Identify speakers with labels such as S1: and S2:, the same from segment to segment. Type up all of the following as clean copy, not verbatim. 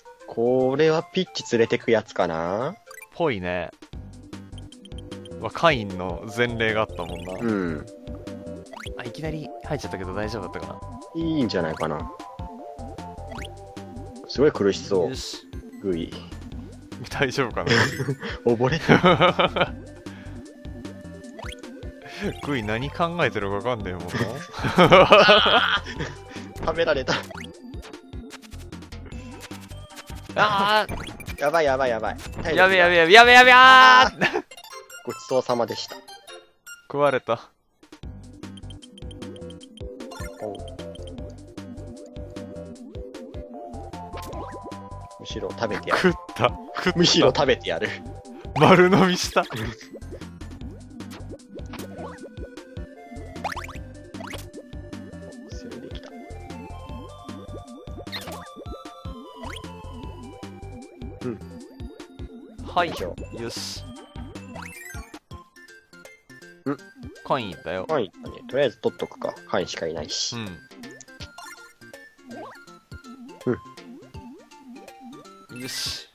S1: これはピッチ連れてくやつかな。
S2: ぽいね。カインの前例があったもんな。
S1: うん。
S2: あ、いきなり入っちゃったけど大丈夫だったかな。
S1: いいんじゃないかな。すごい苦しそう。
S2: よし。
S1: グイ。
S2: 大丈夫かな。
S1: 溺れ
S2: グイ何考えてるかわかんねえもんな。
S1: 食べられた。
S2: あ
S1: やばいやばいやばい。
S2: あ、やべやべやべやべやべあー
S1: ごちそうさまでした。
S2: 食われた。
S1: むしろ食べてやる。
S2: 食った
S1: むしろ食べてやる。
S2: 丸飲みした。
S1: すぐできた。
S2: はい、
S1: よいしょ。
S2: よし。
S1: ん
S2: カインだよ。
S1: はい、ね。とりあえず取っとくか。カインしかいないし。
S2: うん。よし。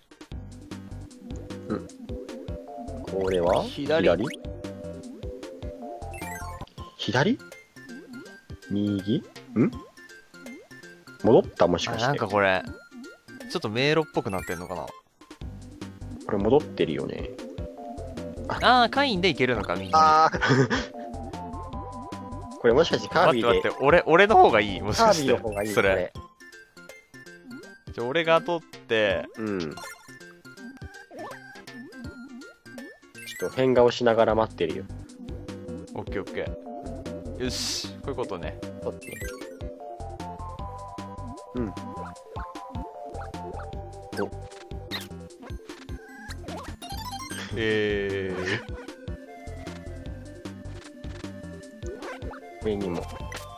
S1: これは
S2: 左
S1: 左右戻ったもしか
S2: あ、
S1: して。
S2: なんかこれ、ちょっと迷路っぽくなってんのかな。
S1: これ戻ってるよね。
S2: ああ、カインでいけるのか、みんな。
S1: ああこれもしかしてカービィで。
S2: 待って待って、俺の方がいい。もし
S1: カー
S2: かして。
S1: ビィの方がいい
S2: それ。
S1: これ。
S2: 俺が取って、
S1: うん。ちょっと変顔しながら待ってるよ。
S2: オッケーオッケー。よし、こういうことね。
S1: 取って。うん。お。上にも。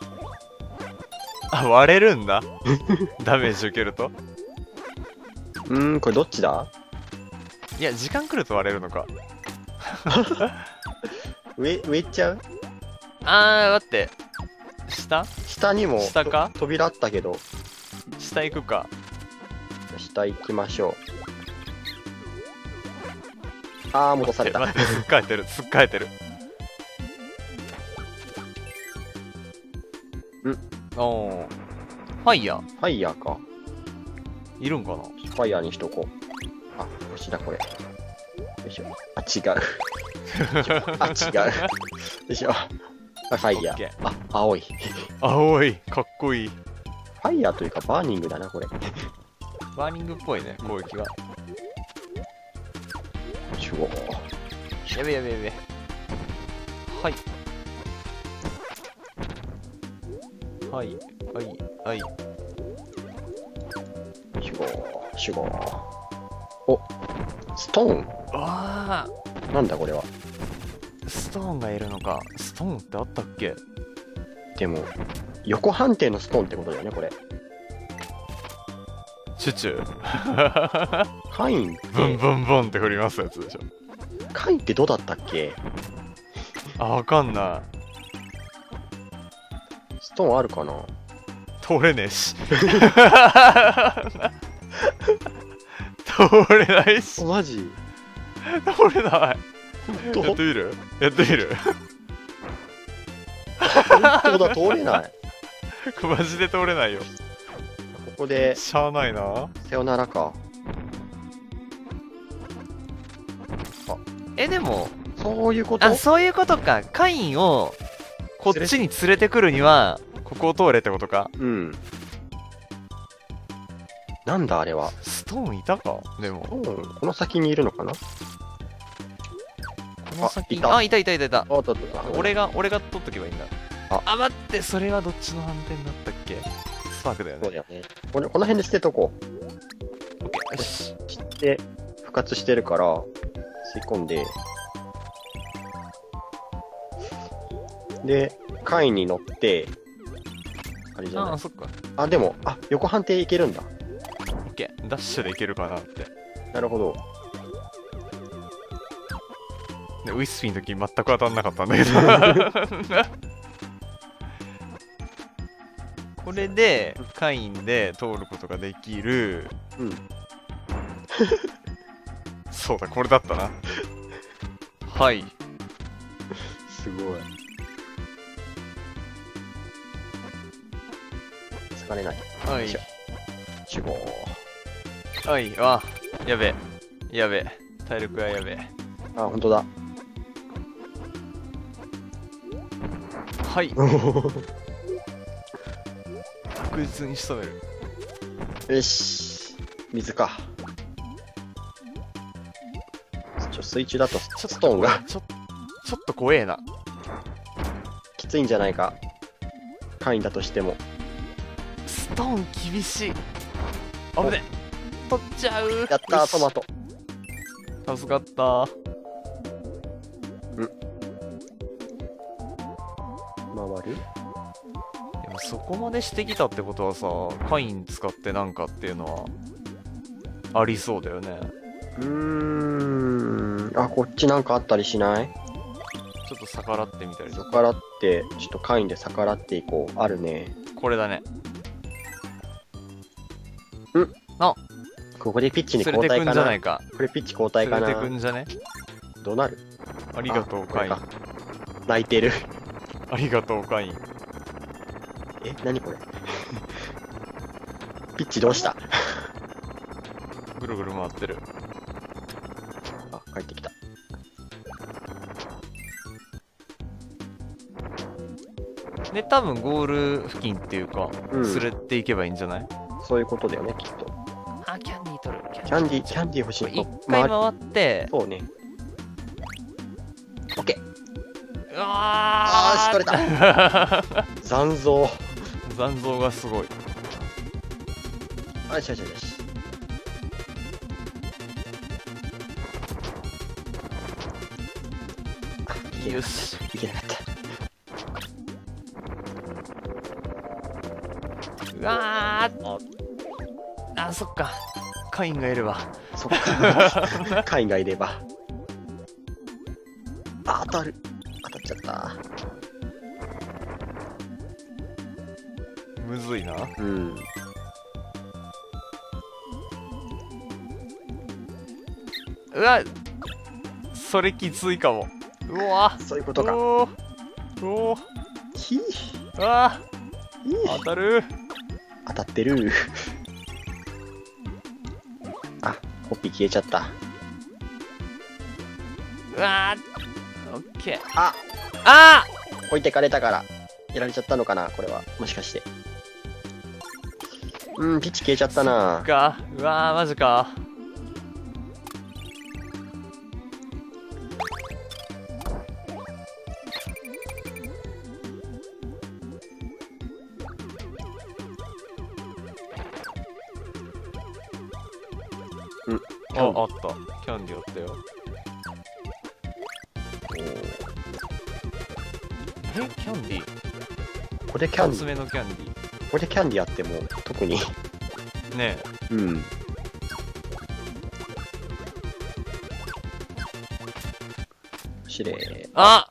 S2: あ、割れるんだ。ダメージ受けると。
S1: これどっちだ？
S2: いや、時間来ると割れるのか。
S1: 上行っちゃう？
S2: 待って。
S1: 下にも
S2: 下か
S1: 扉あったけど。
S2: 下行くか。
S1: 下行きましょう。戻された。
S2: 待って、すっかえてる、すっかえてる。おー。ファイヤー。
S1: ファイヤーか。
S2: いるんかな。
S1: ファイヤーにしとこう。星だこれ。よいしょ。違う。違う。よいしょ。ファイヤー。青い。
S2: 青い、かっこいい。
S1: ファイヤーというかバーニングだな、これ。
S2: バーニングっぽいね、攻撃が。やべやべやべ。はい。はい、はい、はい。
S1: シュゴー。お、ストーン。
S2: あ
S1: なんだこれは。
S2: ストーンがいるのか。ストーンってあったっけ？
S1: でも、横判定のストーンってことだよね、これ。
S2: チュチュ。
S1: カインって。
S2: ブンブンブンって振りますやつでしょ。
S1: カインってどうだったっけ？
S2: わかんない。
S1: ストーンあるかな？
S2: 通れねえし。通れないし。
S1: マジ？
S2: 通れない。やってみる？やってみる？
S1: 本当だ、通れない。
S2: マジで通れないよ。
S1: ここで、
S2: しゃあないな。
S1: さよならか。
S2: でも、
S1: そういうこと？
S2: そういうことか。カインをこっちに連れてくるには、ここを通れってことか。
S1: うん。なんだあれは。
S2: ストーンいたかでも。
S1: この先にいるのかな？
S2: この先に。いた。俺が取っとけばいいんだ。待って、それはどっちの反転だったっけ？スパークだよね。
S1: そうだよね。この辺で捨てとこう。
S2: オッケー。よし。
S1: 切って、復活してるから、吸い込んで、で、カインに乗って、あれじゃない。
S2: そっか。
S1: でも、横判定いけるんだ。
S2: オッケー。ダッシュでいけるかなって。
S1: なるほど。
S2: でウィスピーの時全く当たんなかったんだけど。これで、カインで通ることができる。 そうだ、これだったな。はい。
S1: すごい。疲れない。
S2: はい。
S1: 死亡。
S2: はい、あ、やべえ。やべえ。体力がやべえ。
S1: あ、ほんとだ。
S2: はい。確実に仕留める。
S1: よし。水か。水中だとストーンが
S2: ちょっと怖えな。
S1: きついんじゃないか。カインだとしても。
S2: ストーン厳しい。危ねえ。取っちゃう。
S1: やったー、トマト。
S2: 助かったー。
S1: 回る？
S2: でもそこまでしてきたってことはさ、カイン使ってなんかっていうのはありそうだよね。
S1: あ、こっちなんかあったりしない？
S2: ちょっと逆らってみたりとか。
S1: 逆らって、ちょっとカインで逆らっていこう。あるね。
S2: これだね。
S1: あ、ここでピッチに交代かな。これピッチ交代かな。
S2: 連れてくんじゃね？
S1: どうなる？
S2: ありがとう、カイン。
S1: 泣いてる。
S2: ありがとう、カイン。
S1: え、なにこれ？ピッチどうした？
S2: ぐるぐる回ってる。
S1: あ、帰ってきた。
S2: で、多分ゴール付近っていうか、連れていけばいいんじゃない？
S1: そういうことだよね、きっと。
S2: あ、キャンディー取る。
S1: キャンディー欲しい。
S2: 一回回って、
S1: そうね。オッケー。
S2: うわー、
S1: あーし、取れた。残像。
S2: 残像がすごい。
S1: よしよしよし。
S2: よし。
S1: いけなかった。
S2: うわー。あ、そっか。カインがいれば。
S1: そっか。カインがいれば。あ、当たる。当たっちゃった。
S2: むずいな。
S1: うん。
S2: うわ、それきついかも。うわ、
S1: そういうことか。
S2: おお、
S1: ひ
S2: ー、あー、当たる。
S1: 当たってる。あ、ホッピー消えちゃった。
S2: うわー、オッケー。
S1: あ置いてかれたからやられちゃったのかな、これは。もしかして。ピッチ消えちゃったな。
S2: うわー、マジか。あった。キャンディーあったよ。キャンディー？
S1: ここでキャンディー。
S2: 2つ目のキャンディー。
S1: ここでキャンディーあっても、特に。
S2: ね
S1: え。うん。しれ。
S2: あ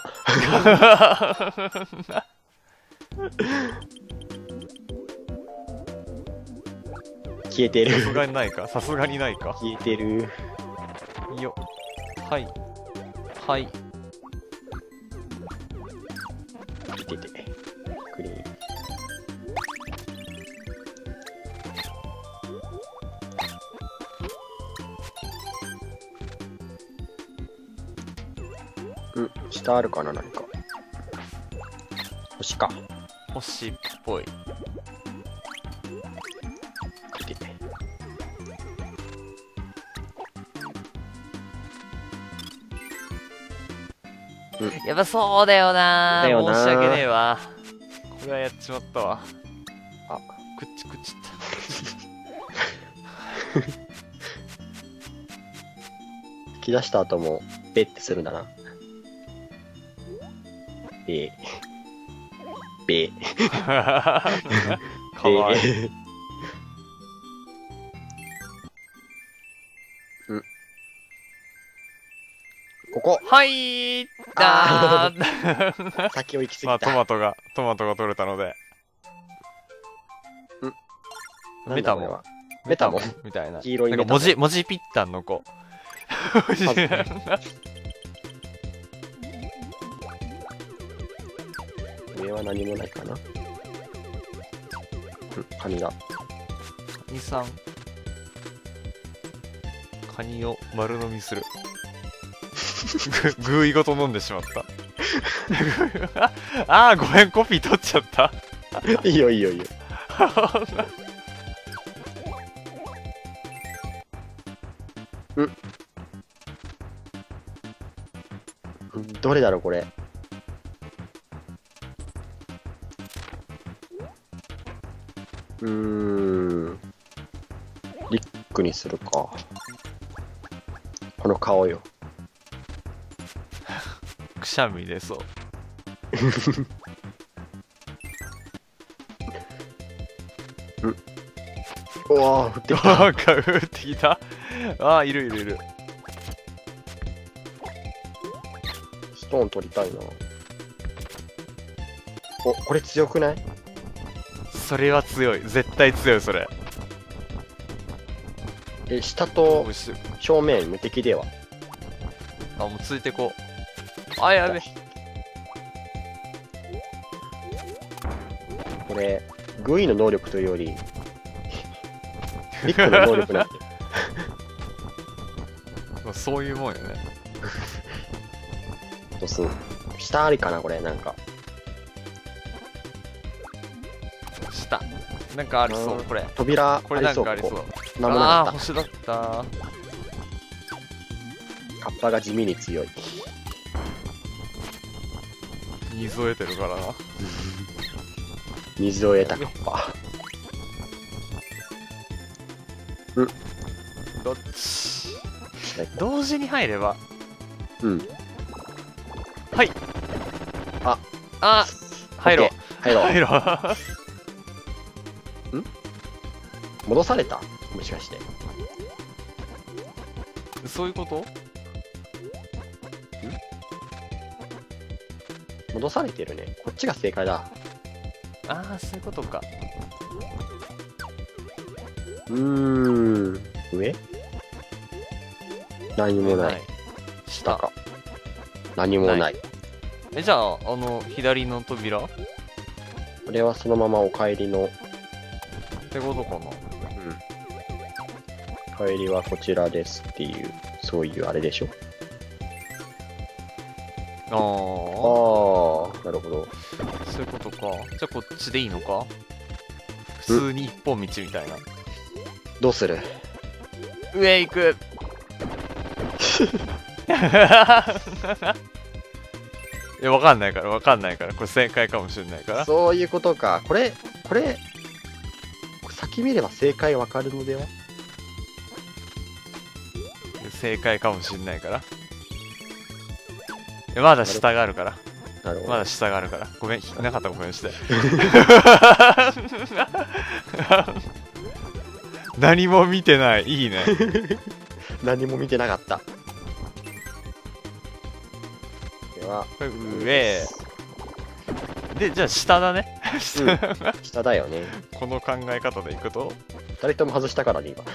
S1: 消えてる。
S2: さすがにないか。さすがにないか。
S1: 消えてる。
S2: よ。はい。はい。
S1: 見てて。クリーン。下あるかな、何か。星か。
S2: 星っぽい。
S1: 見てて。
S2: やっぱそうだよな。
S1: だよな。
S2: 申し訳ねえわ。これはやっちまったわ。
S1: あ、
S2: くっちくっちった。
S1: 吹き出した後も、ベッてするんだな。ベー。
S2: かわいい。
S1: ここ。
S2: はいーだー。
S1: 先を行き過ぎた。
S2: まあトマトが取れたので。メタモン。
S1: メタモン
S2: みたいな。
S1: 黄色いメタモン。
S2: 文字ぴったんの子。
S1: 上は何もないかな。カニが。
S2: 2、3。カニを丸飲みする。グーイごと飲んでしまった。ああ、ごめん、コピー取っちゃった。
S1: いいよいいよいいよ。どれだろうこれ。リックにするか。この顔よ。
S2: くしゃみ出そう。
S1: うわー、降ってきた。
S2: なんか降ってきた。ああ、いるいるいる。
S1: ストーン取りたいな。お、これ強くない？
S2: それは強い。絶対強い、それ。
S1: 下と正面無敵では。
S2: あ、もうついてこう。あ、やべ。
S1: これ、グイの能力というより、リックの能力なんて。
S2: そういうもんよね。
S1: どうすん？下ありかな、これ、なんか。
S2: 下。なんかありそう、これ。
S1: 扉
S2: これなんかありそう。ああ、星だった。
S1: カッパが地味に強い。
S2: 水を得てるからな。
S1: 水を得たカッパ。
S2: どっち同時に入れば。はい。入ろう。入ろ
S1: う。戻された？もしかして。
S2: そういうこと？
S1: 戻されてるね。こっちが正解だ。
S2: ああ、そういうことか。
S1: 上？何もない。下か。何もない。
S2: じゃあ、左の扉？
S1: これはそのままお帰りの。
S2: ってことかな。
S1: 帰りはこちらですっていう、そういうあれでしょ。
S2: ああ、
S1: なるほど。
S2: そういうことか。じゃあこっちでいいのか？普通に一本道みたいな。
S1: どうする？
S2: 上行く。いや、わかんないから、これ正解かもしれないから。
S1: そういうことか。これ、先見れば正解わかるのでは？
S2: 正解かもしれないから。まだ下があるから。まだ下があるから。ごめん、なかったことにして。何も見てない。いいね。
S1: 何も見てなかった。では、
S2: 上。で、じゃあ下だね。
S1: 下だよね。
S2: この考え方でいくと
S1: 2人とも外したからね、今。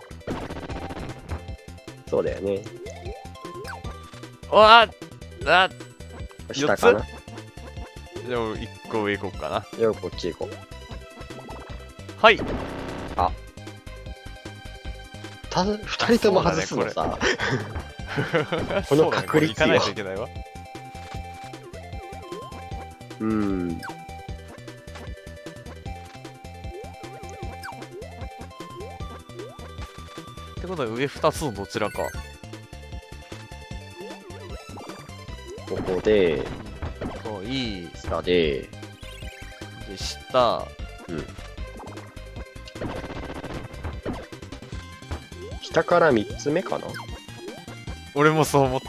S1: そうだよね。下かな。
S2: じゃあ1個上行こうかな。
S1: じゃあこっち行こう。
S2: はい。
S1: 2人とも外すのさ。この確率よ。
S2: 行かないといけないわ。ってことは上2つのどちらか。
S1: ここで、
S2: いい。
S1: 下で、
S2: で、下。
S1: 下から3つ目かな？
S2: 俺もそう思った。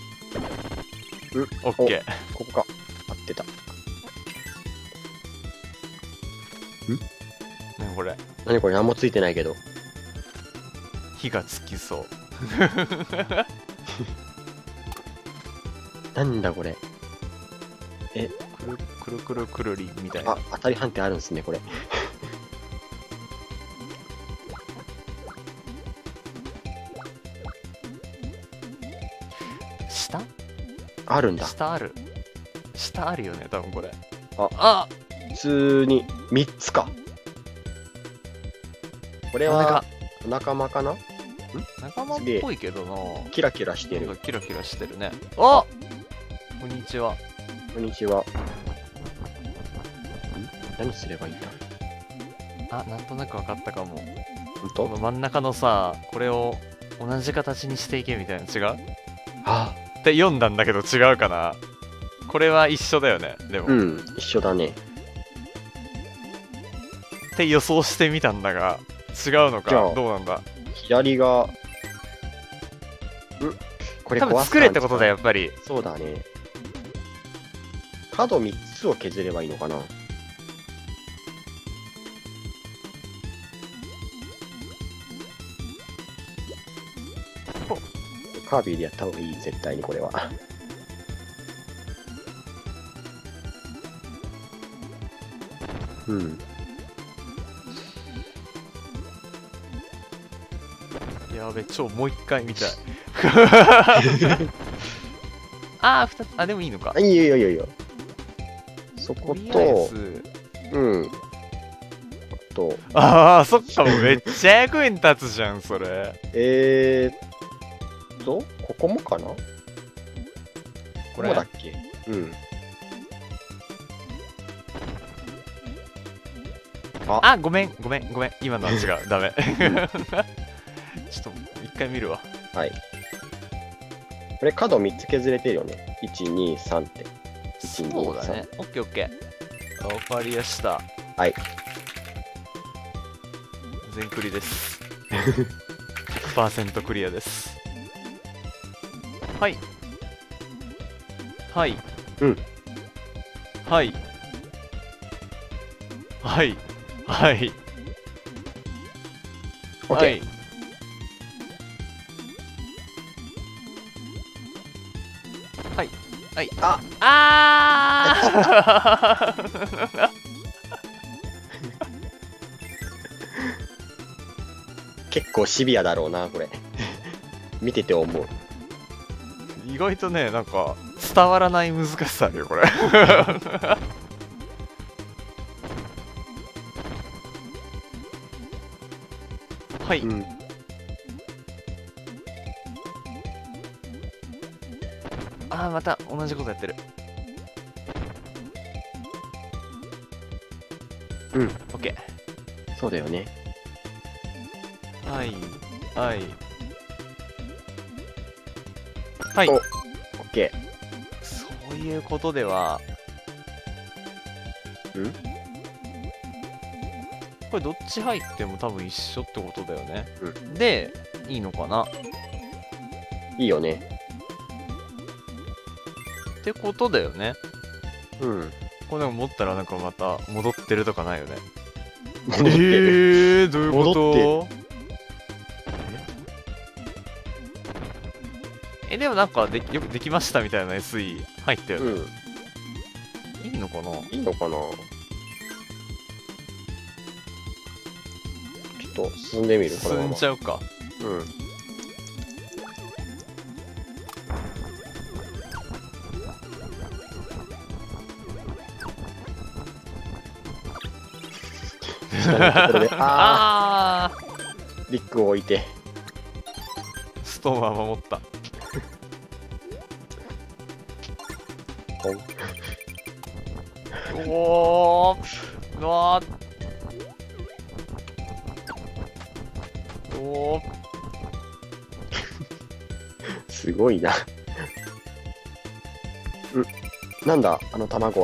S2: オッケー。
S1: ここか。合ってた。
S2: 何これ？
S1: 何これ？何もついてないけど。
S2: 火がつきそう。
S1: なんだこれ。
S2: くるくるくるりみたいな。
S1: 当たり判定あるんですね、これ。
S2: 下
S1: あるんだ。
S2: 下ある。下あるよね、多分これ。
S1: あ、普通に3つか。これは仲間かな？
S2: 仲間っぽいけどな。
S1: キラキラしてる。
S2: キラキラしてるね。あ、こんにちは。
S1: こんにちは。何すればいいんだ？
S2: あ、なんとなく分かったかも。
S1: ほんと？
S2: この真ん中のさ、これを同じ形にしていけみたいな、違う？って読んだんだけど違うかな。これは一緒だよね、でも。
S1: うん、一緒だね。
S2: って予想してみたんだが、違うのか、どうなんだ。
S1: 左が、これ
S2: 多分作れってことだよ、やっぱり。
S1: そうだね。角3つを削ればいいのかな。カービィでやった方がいい、絶対にこれは。うん。
S2: やべ、もう一回見たい。ああ、2つ、あ、でもいいのか。
S1: いいよいいよいいよ。そこと、
S2: ああ、そっか、もうめっちゃ役に立つじゃん、それ。
S1: ここもかな？これだっけ？
S2: あ、ごめん。今のは違う。ダメ。ちょっと、一回見るわ。
S1: はい。これ角3つ削れてるよね。1、2、3って。
S2: そうだね。オッケーオッケー。わかりやした。
S1: はい。
S2: 全クリです。100% クリアです。はい。はい。
S1: うん。
S2: はい。はい。はい。
S1: オッケー。
S2: はい。はい。
S1: 結構シビアだろうな、これ。見てて思う。
S2: 意外とね、なんか、伝わらない難しさあるよ、これ。はい。ああ、また同じことやってる。オッケ
S1: ー。そうだよね。
S2: はい。はい。はい。
S1: オッケ
S2: ー。そういうことでは。これどっち入っても多分一緒ってことだよね。で、いいのかな？
S1: いいよね。
S2: ってことだよね。これでも持ったらなんかまた戻ってるとかないよね。どういうことでもなんかよくできましたみたいな SE 入ったよね。いいのかな？
S1: いいのかな？ちょっと進んでみる？
S2: 進んじゃうか。
S1: リックを置いて
S2: ストーンは守った。おー、わー、おー、
S1: すごいな。なんだあの卵は。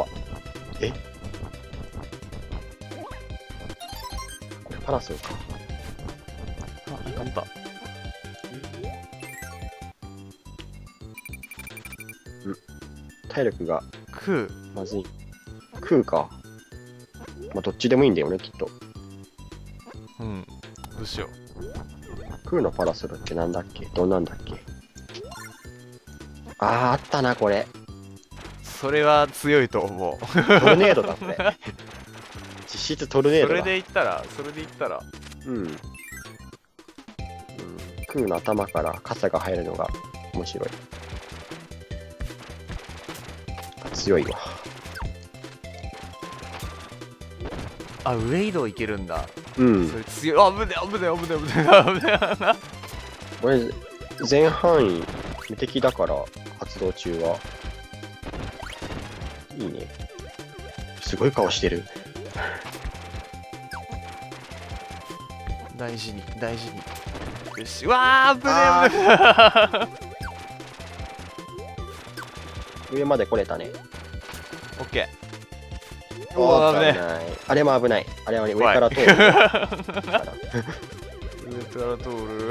S1: これパラソルか。
S2: あ、なんか
S1: 体力が
S2: 食う。
S1: まずい。食うか。まあどっちでもいいんだよね、きっと。
S2: どうしよ
S1: う。食うのパラソルってなんだっけ？どんなんだっけ？あったな、これ。
S2: それは強いと思う。
S1: トルネードだ、これ。実質トルネードだ。
S2: それで言ったら。
S1: 空の頭から傘が入るのが面白い。 強いわ。
S2: あ、上移動いけるんだ。
S1: うん。
S2: それ強い。あ、危ねえ、危ねえ、危ねえ、危ねえ、危ねえ。
S1: これ、全範囲無敵だから、発動中は。いいね。すごい顔してる。
S2: 大事に、大事に。よし。うわー、危ねえ、危ね
S1: え。上まで来れたね。
S2: オッケー。
S1: うわ、危ない。あれも危ない。あれはね、上から通る。上から
S2: 通る。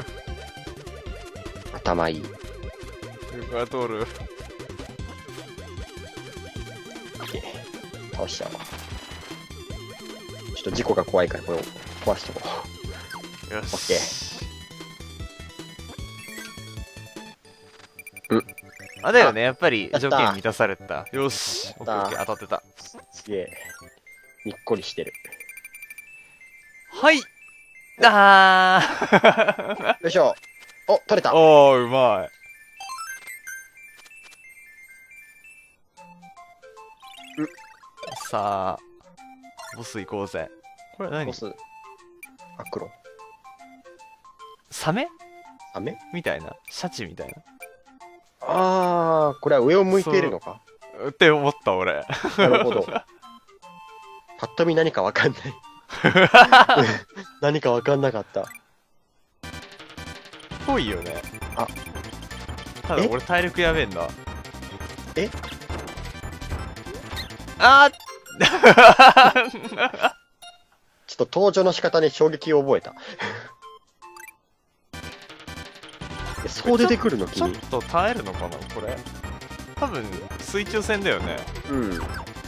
S1: 頭いい。
S2: 上から通る。
S1: 倒しちゃうわ。ちょっと事故が怖いから、これを壊しとこう。
S2: よし。
S1: オッケー。
S2: あ、だよね、やっぱり条件満たされた。よし。オッケーオッケー、当たってた。
S1: すげえ。にっこりしてる。
S2: はい。あ
S1: ー。よいしょ。お、取れた。
S2: おー、うまい。さあ、ボス行こうぜ。これ何？
S1: ボス。あ、黒。
S2: サメ？
S1: サメ？
S2: みたいな。シャチみたいな。
S1: あー、これは上を向いているのか
S2: って思った俺。
S1: なるほど。パッと見何かわかんない。何かわかんなかった。
S2: ぽいよね。
S1: あ、
S2: ただ俺体力やべえんだ。
S1: え？
S2: あー
S1: ちょっと登場の仕方に衝撃を覚えた。そう出てくるの
S2: ちょっと耐えるのかなこれ。多分水中戦だよね。
S1: うん。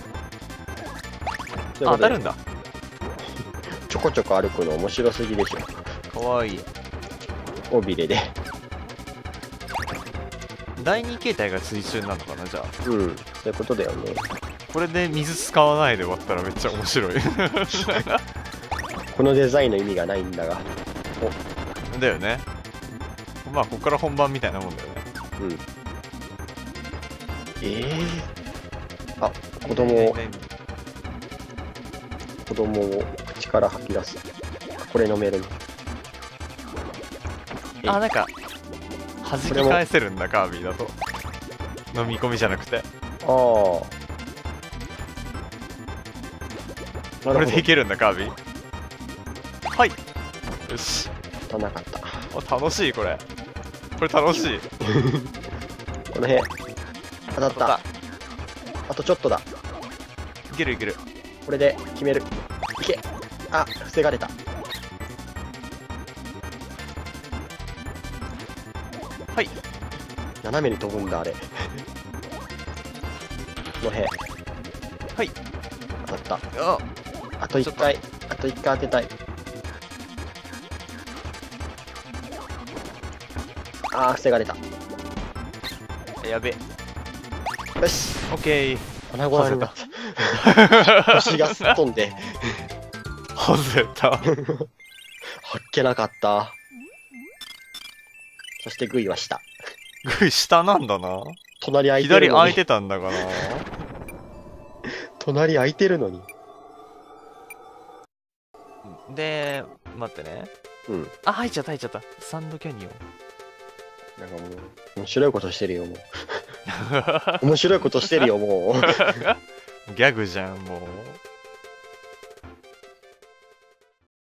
S2: 当たるんだ。
S1: ちょこちょこ歩くの面白すぎでしょ。
S2: かわいい。
S1: 尾びれで。
S2: 第2形態が水中なのかなじゃあ。
S1: うん、そういうことだよね。
S2: これで水使わないで終わったらめっちゃ面白い。
S1: このデザインの意味がないんだが。
S2: だよね。まあここから本番みたいなもんだよね。
S1: うん。あ、子供を口から吐き出す。これ飲めるの。
S2: あ、なんか弾き返せるんだカービィだと。飲み込みじゃなくて。
S1: ああ。
S2: これでいけるんだカービィ。はい。よし。
S1: 当たんなかった。
S2: あ、楽しいこれ。これ楽しい。
S1: この辺当たった。あとちょっとだ。
S2: いけるいける。
S1: これで決める。いけ。あ、防がれた。
S2: はい。
S1: 斜めに飛ぶんだあれ。この辺。
S2: はい。
S1: 当たった。
S2: あ、
S1: あと1回。あと1回当てたい。あー、防がれた。
S2: やべ。
S1: よし。
S2: オッケー。
S1: 穴子になった。星がすっ飛んで。
S2: 外れた。
S1: はっけなかった。そしてグイは下。
S2: グイ下なんだな。
S1: 隣空いてるのに。
S2: 左空いてたんだかな。
S1: 隣空いてるのに。
S2: で、待ってね。
S1: うん。
S2: あ、入っちゃった入っちゃった。サンドキャニオン。
S1: なんかもう、面白いことしてるよ、もう。面白いことしてるよ、もう。
S2: ギャグじゃん、もう。